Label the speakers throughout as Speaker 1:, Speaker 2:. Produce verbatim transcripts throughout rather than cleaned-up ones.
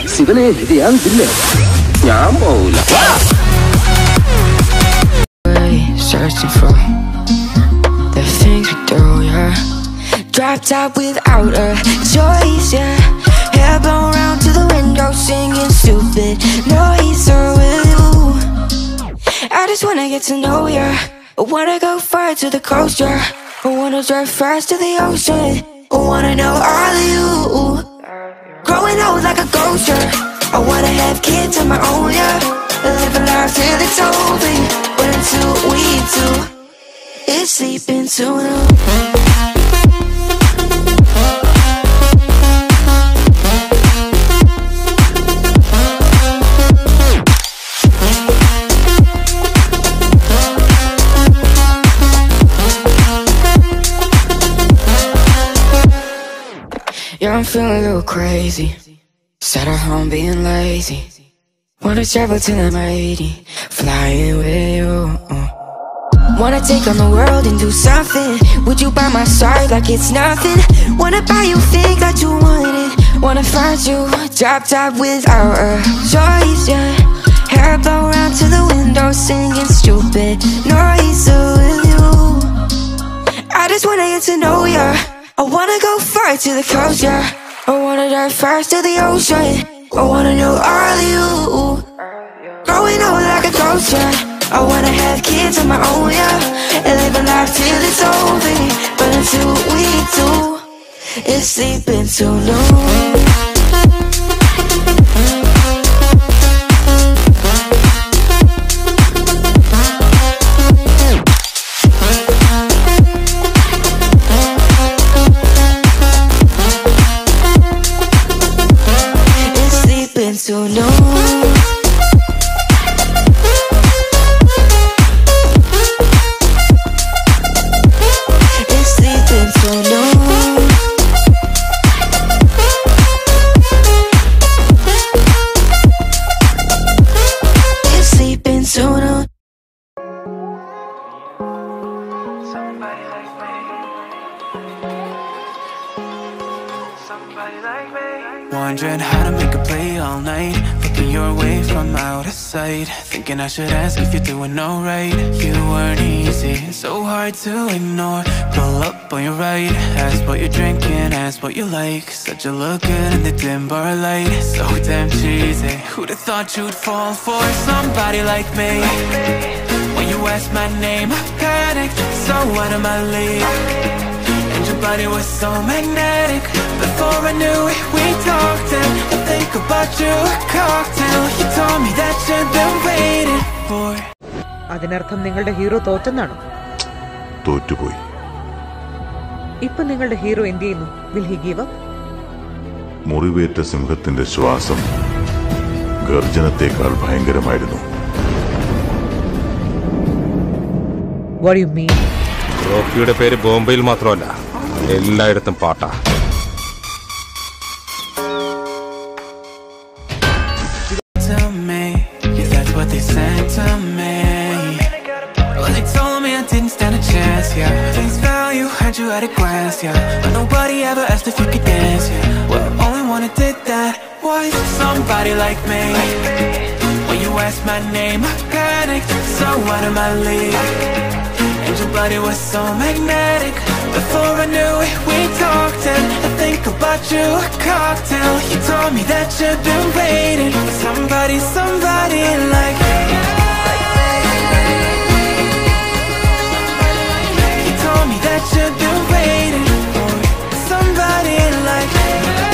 Speaker 1: ശിവനെ ഇത് ഞാൻ ഇല്ല, ഞാൻ പോവില്ല.
Speaker 2: Searching for the things we do, yeah. Dropped out without a choice, yeah. Hair blown round to the window, singing stupid noise with you. I just wanna get to know ya. I wanna go far to the coast, yeah. I wanna drive fast to the ocean. I wanna know all of you. Growing old like a ghost, yeah. I wanna have kids of my own, yeah. Live a life till it's over. But until we do, it's sleeping too long. Yeah, I'm feeling a little crazy. Sat at home being lazy. Wanna travel till I'm eighty, flying with you. Wanna take on the world and do something. Would you by my side like it's nothing? Wanna buy you things that you wanted. Wanna find you dropped out without a choice, yeah. Hair blown round to the window, singing stupid noise with you. I just wanna get to know ya. I wanna go far to the coast, yeah. I wanna dive fast to the ocean. I wanna know all of you. Growing old like a ghost, yeah. I wanna have kids of my own, yeah. And live a life till it's over. But until we do, it's sleeping too long. So long. It's sleeping so long. It's sleeping so long. Somebody like me. Somebody like me.
Speaker 3: Wondering how to make a play all night, looking your way from out of sight, thinking I should ask if you're doing alright. You weren't easy, so hard to ignore. Pull up on your right, ask what you're drinking, ask what you like. Said you look good in the dim bar light, so damn cheesy. Who'd have thought you'd fall for somebody like me? When you asked my name, I panicked, so out of my league. And your body was so magnetic. Before I knew it, we talked and I think about you a cocktail. You told me that you've been waiting for.
Speaker 4: അതിനർത്ഥം നിങ്ങളുടെ hero തോറ്റെന്നാണോ?
Speaker 5: തോറ്റുപോയി.
Speaker 4: ഇപ്പൊ നിങ്ങളുടെ hero എന്ത് ചെയ്യുന്നു? Will he give up?
Speaker 5: മുറിവേറ്റ സിംഹത്തിന്റെ ശ്വാസം ഗർജനത്തേക്കാൾ ഭയങ്കരമായിരുന്നു.
Speaker 4: What do you mean?
Speaker 6: റോക്കിയുടെ പേര് ബോംബെയിൽ മാത്രമല്ല, എല്ലായിടത്തും പാട്ടാ.
Speaker 3: They said to me, well, they told me I didn't stand a chance, yeah. Face value, had you at a glance, yeah. But nobody ever asked if you could dance, yeah. Well, only one who did that was somebody like me. When you asked my name, I panicked, so out of my league. And your body was so magnetic. Before I knew it, we talked and I think about you a cocktail. You told me that you've been waiting for somebody, somebody like me. You told me that you've been waiting for somebody like me.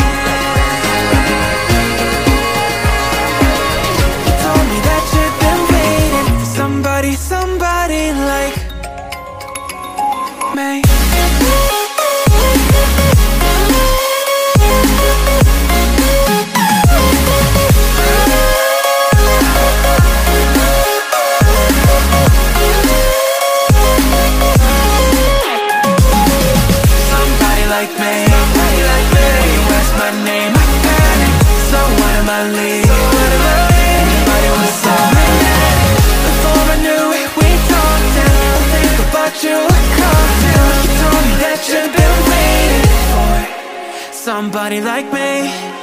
Speaker 3: You told me that you've been waiting for somebody, somebody like me. Like me, somebody like me. When you ask my name, I panic. So out of my league. Everybody was so magnetic. Before I knew it, we talked and I think about you a cocktail. You told me that you've been waiting for somebody like me.